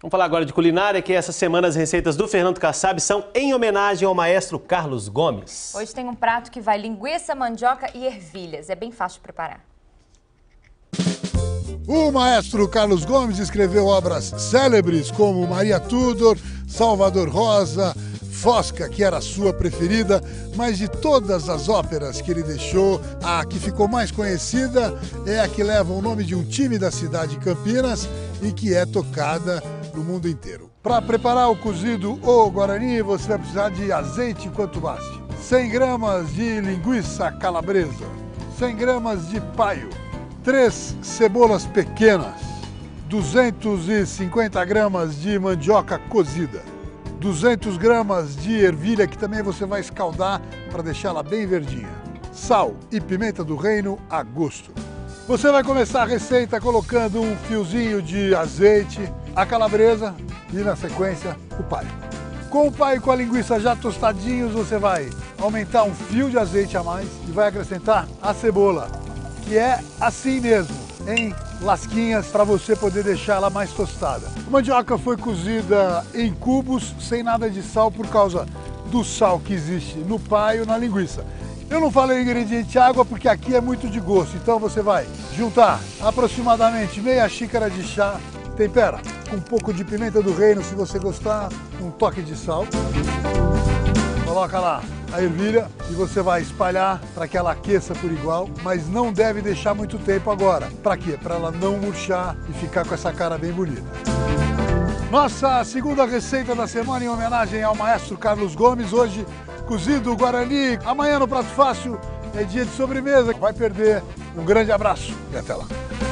Vamos falar agora de culinária, que essa semana as receitas do Fernando Kassab são em homenagem ao maestro Carlos Gomes. Hoje tem um prato que vai linguiça, mandioca e ervilhas. É bem fácil de preparar. O maestro Carlos Gomes escreveu obras célebres como Maria Tudor, Salvador Rosa, Fosca, que era a sua preferida, mas de todas as óperas que ele deixou, a que ficou mais conhecida é a que leva o nome de um time da cidade de Campinas e que é tocada no mundo inteiro. Para preparar o cozido ou guarani, você vai precisar de azeite quanto baste, 100 gramas de linguiça calabresa, 100 gramas de paio, 3 cebolas pequenas, 250 gramas de mandioca cozida, 200 gramas de ervilha, que também você vai escaldar para deixá-la bem verdinha, sal e pimenta do reino a gosto. Você vai começar a receita colocando um fiozinho de azeite, a calabresa e, na sequência, o paio. Com o paio e com a linguiça já tostadinhos, você vai aumentar um fio de azeite a mais e vai acrescentar a cebola, que é assim mesmo, em lasquinhas, para você poder deixar ela mais tostada. A mandioca foi cozida em cubos, sem nada de sal, por causa do sal que existe no paio, na linguiça. Eu não falei ingrediente água porque aqui é muito de gosto, então você vai juntar aproximadamente meia xícara de chá, tempera com um pouco de pimenta do reino, se você gostar, um toque de sal. Coloca lá a ervilha e você vai espalhar para que ela aqueça por igual, mas não deve deixar muito tempo agora. Para quê? Para ela não murchar e ficar com essa cara bem bonita. Nossa segunda receita da semana em homenagem ao maestro Carlos Gomes, hoje cozido guarani. Amanhã no Prato Fácil é dia de sobremesa. Vai perder. Um grande abraço e até lá.